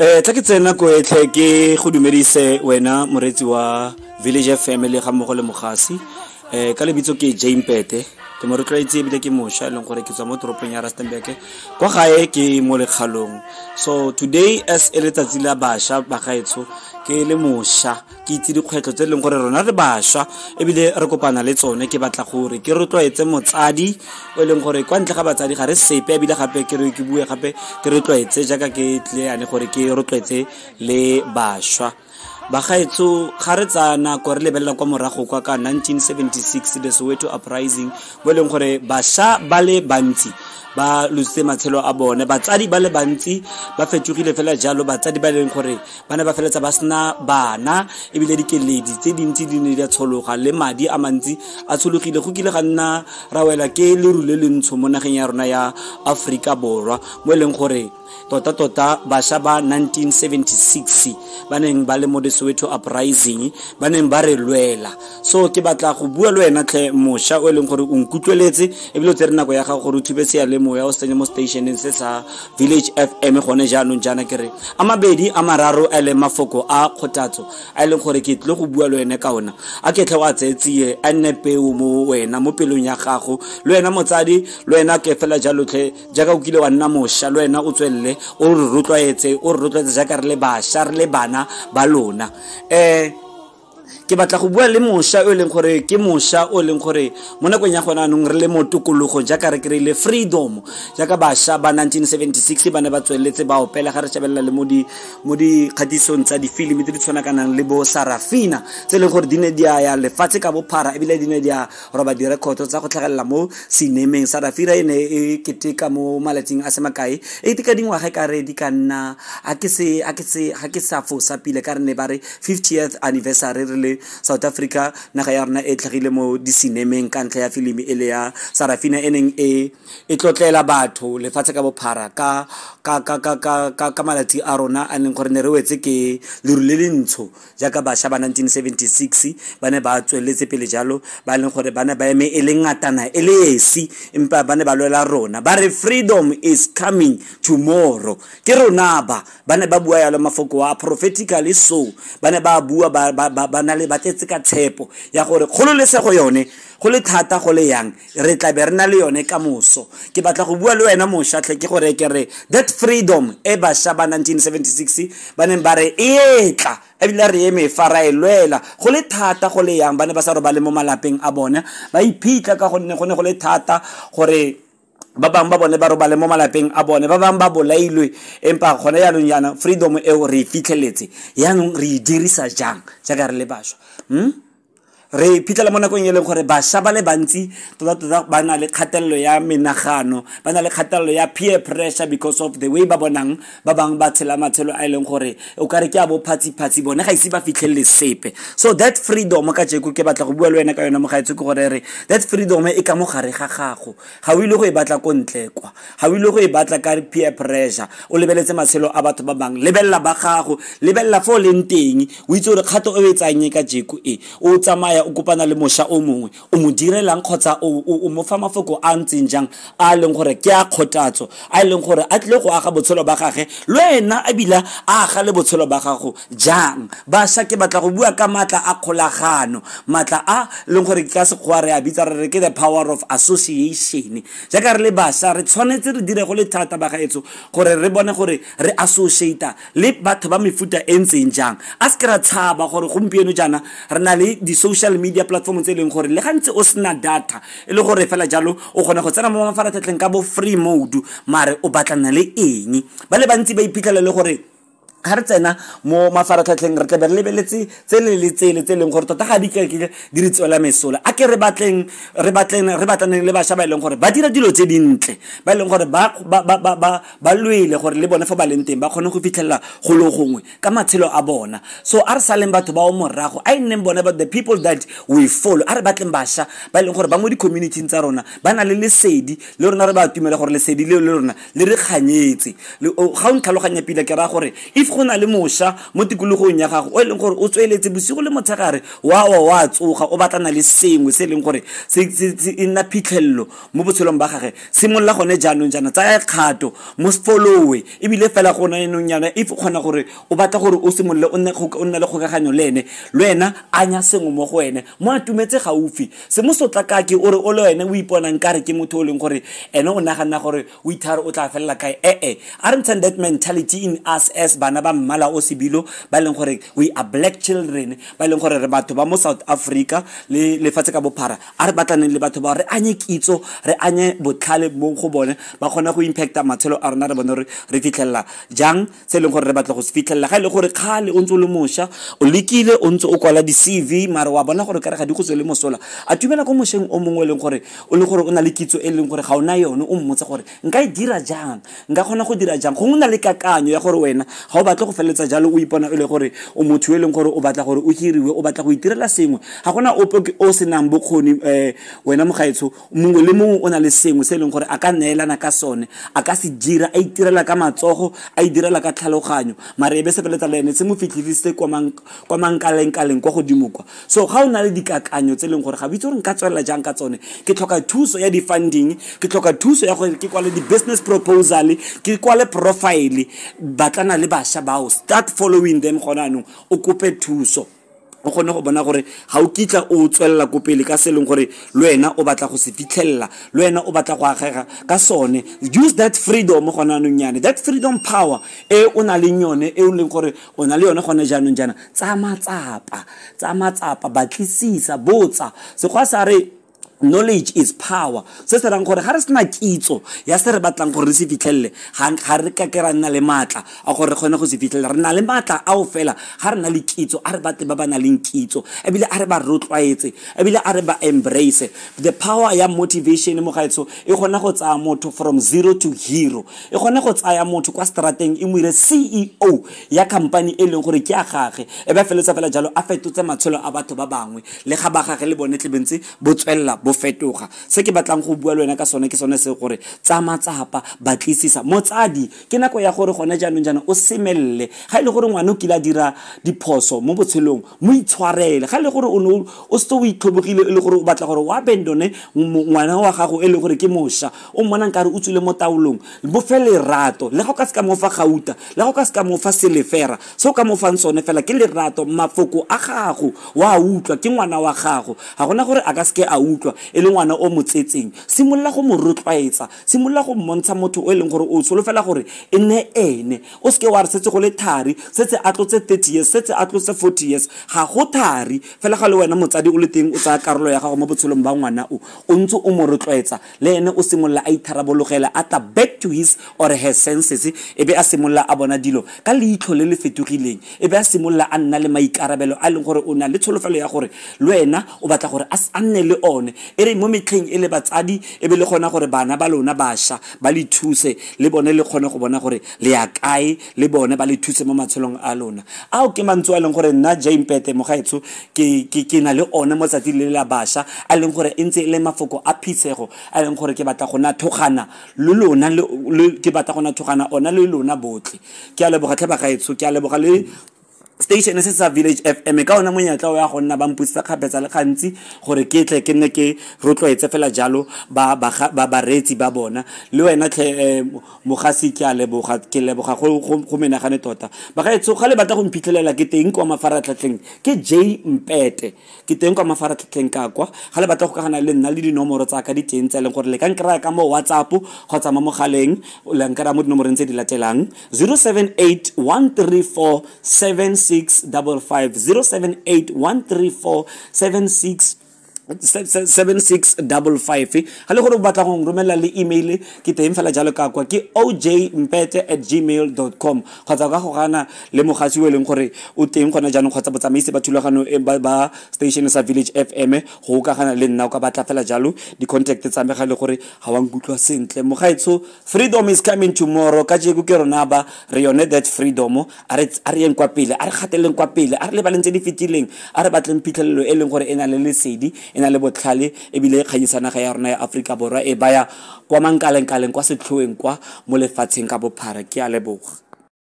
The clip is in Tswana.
Tla ke tsena ko etle ke go dumedise wena moretsi wa Village Family ga mmogo le mogasi ka lebitso ke Jay Mpete ke mo rotloetse ebile ke mosha leng gore ke tswa mo toropong ya Rustenburg kwa gae ke mo lekgalong. So today as letsatsi la basha ba gaetso ke le mosha ke itse dikgwetlo tse leng gore rona re basha ebile re kopana le tsone ke batla gore ke rotloetse motsadi o leng gore kwa ntle ga batsadi ga re sepe ebile gape ke re ke bue gape ke rotloetse jaaka ke tle ane gore ke rotloetse le basha ba gaetso ga re tsana go re lebella kwa morago kwa ka 1976 the Soweto uprising bo leng gore basha ba le bantsi ba lutse matshelo a bone batsadi ba le bantsi ba fetogile fela jalo batsadi ba leng gore bana ba feletsa ba sna bana ebile dikeledi tse dintsi di ne di tshologa le madi a mantsi a tshologile go kile ga nna rawela ke le rule le ntsho mo nageng ya rona ya Afrika Borwa mo leng gore tota basha ba 1976 ba neng ba le mo Soweto uprising ba neng ba re lwela. So ke batla go bua le wena tle mosha o leng gore o nkutlweletse ebile o tsere nako ya ga gore o thubetse ya le moya o tsenye mo stationeng se sa Village FM gone jaanong jana kere a mabedi a mararo a le mafoko a kgothatso a leng gore ke tle go bua le wena ka ona a ke tle wa tsetsie a nne peo mo wena mo pelong ya gago le wena motsadi le wena ke fela jalo tle jaaka o kile wa nna mosha le wena o tswelle o re rotloetse jaaka re le basha re le bana ba lona. Ke batla go bua le mosha o leng gore ke mosha o leng gore mo nakong ya gona anong re le mo tokologo jaaka re kry-ile freedom jaaka basha ba 1976 ba ne ba tsweletse ba opela ga re shebella le mo di kgatisong tsa difilimi tse di tshwanakanang le bo Sarafina tse leng gore di ne di ya lefatshe ka bophara ebile di ne di a roba direkoto tsa go tlhagelela mo sinemeng. Sarafina e ne e keteka mo malatsing a semakae e tika dingwaga ka re di ka nna ga ke sa fosa pile ka re ne ba re 50th anniversary le South Africa naga ya rona e tlhagile mo di sinemeng ka ntlha ya filimi ele ya Sarafina eneng e tlotlela batho lefatshe ka bophara ka malatsi a rona a neng gore ne re wetse ke lerule le ntsho jaaka basha ba 1976 ba ne ba tsweletse pele jalo ba leng gore ba ne ba eme e le ngatana e le esi empa ba ne ba lwela rona ba re freedom is coming tomorrow ke rona ba ne ba bua ya le mafoko a prophetically so ba ne ba bua ba na le batetse ka tshepo ya gore kgololesego yone go le thata go le yang re tla be re na le yone ka moso. Ke batla go bua le wena mosha tle ke gore ke re that freedom e basha ba 1976 ba ne ba re etla ebile re eme fara elwela go le thata go le yang ba ne ba sa roba le mo malapeng a bona ba iphitlha ka gonne go le thata gore ba bang ba bone ba robale mo malapeng a bone ba bang ba bolailwe empa gone ya long yana freedom e o re fitlheletse yanong re dirisa jang jaaka re le basha re phitlela mo nakong e leng gore basha ba le bantsi tota ba na le kgatelelo ya menagano ba na le kgatelelo ya peer pressure because of the way ba bonang ba bang ba tshela matshelo a leng gore o kare ke a bo phatsi bone ga ise ba fitlhelele sepe. So that freedom ka jeko ke batla go bua le wena ka yona mo gaetso ke gore re that freedom e ka mo gare ga gago ga o ile go e batla ko ntle kwa ga o ile go e batla ka peer pressure o lebeletse matshelo a batho ba bang lebella ba gago lebella fo leng teng o itse gore kgato o e tsanye ka jeko o tsamaya o kopana le mosha o mongwe o mo direlang kgotsa o mo fa mafoko a ntseng jang a leng gore ke a kgothatso a leng gore a tle go aga botshelo ba gage le wena a bila a aga le botshelo ba gago jang. Basha ke batla go bua ka matla a kgolagano matla a leng gore ka se go re a bitsa re ke the power of association jaaka re le basha re tshwanetse re dire go le thata ba gaetso gore re bone gore re associate le batho ba mefuta e ntseng jang a se ra tshaba gore gompieno jana re na le di social media platform tse leng gore le gantse o sena data e le gore fela jalo o kgona go tsena mo mafaratlhatlheng ka bo free mode mare o batlana le eng ba le bantsi ba iphitlhela le gore ga re tsena mo mafaratlhatlheng re tla be re lebeletse tsele tse leng gore tota ga di re tswela mesola a ke re batlaneng le basha ba leng gore ba dira dilo tse dintle ba leng gore ba lwele gore le bone fa ba leng teng ba kgone go fitlhela go lo gongwe ka matshelo a bona. So a re saleng batho ba o morago a neng bona about the people that we follow a re batleng basha ba leng gore ba mo di community tsa rona ba na le lesedi le rona re ba tumela gore lesedi le rona le re kganyetse ga o ntlhaloganya pila ke ra gore if go na le mosha mo tikologong ya gago o e leng gore o tsweletse bosigo le motshegare wa tsoga o batlana le sengwe se e leng gore se nna phitlhelelo mo botshelong ba gage simolola gone jaanong jana tsaya kgato mo followe ebile fela go na enong yana if o kgona gore o batla gore o simolole o nne le kgokaganyo le ene le wena anya sengwe mo go ene mo atumetse gaufi se mo sotla ka ke o re o le wena o ipona nkare ke motho o leng gore ene o nagana gore o ithare o tla felela kae aren't that mentality in us as bana ba mmala o sebilo ba leng gore we are black children ba leng gore re batho ba mo South Africa le lefatshe ka bophara a re batlaneng le batho ba re anye kitso re anye botlhale mo go bone ba kgona go impacta matshelo a rona re bone re fitlhella jang se leng gore re batla go se fitlhella ga ile gore khale o ntse le mosha o lekile o ntse o kwala di CV mara wa bona gore kare ga di go tswe le mosola a tumela go mosheng o mongwe leng gore o le gore o na le kitso e leng gore ga ona yone o mmotsa gore nka e dira jang nka kgona go dira jang go nna le kakanyo ya gore wena ga o batla go feletsa jalo o ipona e le gore o motho e leng gore o batla gore o hiriwe o batla go itirela sengwe ga gona ope o senang bokgoni wena mogaetsho mongwe le mongwe o na le sengwe se leng gore a ka neelana ka sone a ka se dira a itirela ka matsogo a idirela ka tlhaloganyo mara ebe se feletsa le ene se mo fitlhilise kwa mankaleng kwa godimo kwa so ga o na le dikakanyo tse leng gore ga bitse gore nka tswelela jang ka tsone ke tlhoka thuso ya di-funding ke tlhoka thuso ya gore ke kwale di-business proposal ke kwale profile batlana le bašwa bao start following them gona anong o kope thuso o kgone go bona gore ga o kitla o tswelela ko pele ka se leng gore le wena o batla go se fitlhella le wena o batla go agega ka sone use that freedom gona anong nyane that freedom power e o na le yone e o leng gore o na le yone gone jaanong jana tsa matsapa batlisisa botsa se go sa re knowledge is power se se rang gore ga re sena kitso ya se re batlang gore re se fitlhelle ga re ka ke ra nna le matla a gore re kgone go se fitlhella re na le matla a o fela ga re na le kitso a re batle ba ba na leng kitso ebile a re ba rotloetse ebile a re ba embrace the power ya motivation mo gaetso e gona go tsaya motho from zero to hero e gona go tsaya motho kwa strateng e mo ire CEO ya company e leng gore ke a gage e ba feletsa fela jalo a fetotse matshelo a batho ba bangwe le ga ba gage le bone tlebentse bo tswella bo fetoga se ke batlang go bua le wena ka sone ke sone se gore tsa matsapa batlisisa motsadi ke nako ya gore gone jaanong jana o semelle ga ile gore ngwana o kila dira diphoso mo botshelong mo itshwarele ga ile gore o se o itlhobogile le gore o batla gore wa abandone ngwana wa gago e le gore ke mosha o mmona nkare o tswile mo taolong bo fele rato le go ka se ka mo fa gauta le go ka se ka mo fa selefera se o ka mo fang sone fela ke lerato mafoko a gago wa utlwa ke ngwana wa gago ga gona gore a ka se ke a utlwa e le ngwana o motsetseng simolola go mo rotloetsa simolola go mmontsha motho o e leng gore o solofela gore e ne ene o se ke wa re setse go le thari setse a tlotse 30 years setse a tlotse 40 years ga go thari fela ga le wena motsadi o le teng o tsaya karolo ya gago mo botshelong ba ngwana o ntse o mo rotloetsa le ene o simolola a itharabologela a tla back to his or her senses e be a simolola a bona dilo ka leitlho le le fetogileng e be a simolola a nna le maikarabelo a leng gore o na le tsholofelo ya gore le wena o batla gore a nne le one e re mo metlheng e le batsadi e be le gona gore bana ba lona bašwa ba le thuse le bone le kgone go bona gore le ya kae le bone ba le thuse mo matshelong a lona ao ke mantso a leng gore nna Jay Mpete mogaetso ke na le one mo tsatsi le la bašwa a leng gore e ntse e le mafoko a phisego a leng gore ke batla go na thogana le lona ke batla go na thogana ona le lona botle ke a leboga tlhe bagaetso ke a leboga le station se sa Village FM ka ona monyatla o ya go nna ba mputsa kgapetsa le gantsi gore ke tle ke nne ke rotloetse fela jalo ba baretsi ba bona le wena tle mogasi ke a leboga ke leboga go menagane tota ba ga etso ga le batla go mphitlhelela ke teng kwa mafaratlhatlheng ke Jay Mpete ke teng kwa mafaratlhatlheng ka kwa ga le batla go kagana le nna le dinomoro tsa ka di teng tsa leng gore le ka nkra ka mo WhatsApp kgotsa mo mogaleng le nkara mo dinomorong tse di latelang 078 134 7655 078 134 7655 ga le gore o batla go romela le email ke teng fela jalo ka kwa ke ojmpete@gmail.com kgotsa ka go gana le mogasi o leng gore o teng gona jaanong kgotsa botsamaisi ba thulagano ba station sa Village FM go ka gana le nna o ka batla fela jalo di contact tsa me ga le gore ga wa nkutlwa sentle mogaetso freedom is coming tomorrow ka jeko ke rona ba re yone that freedom a re yeng kwa pele a re gateleng kwa pele a re le balentse di fitileng a re batleng phitlhelelo e leng gore ena le lesedi ena le botlhale e bile kganyisana ga ya rona ya Afrika borwa e baya kwa mankaleng kwa setlhoeng kwa mo lefatsheng ka bophara ke a leboga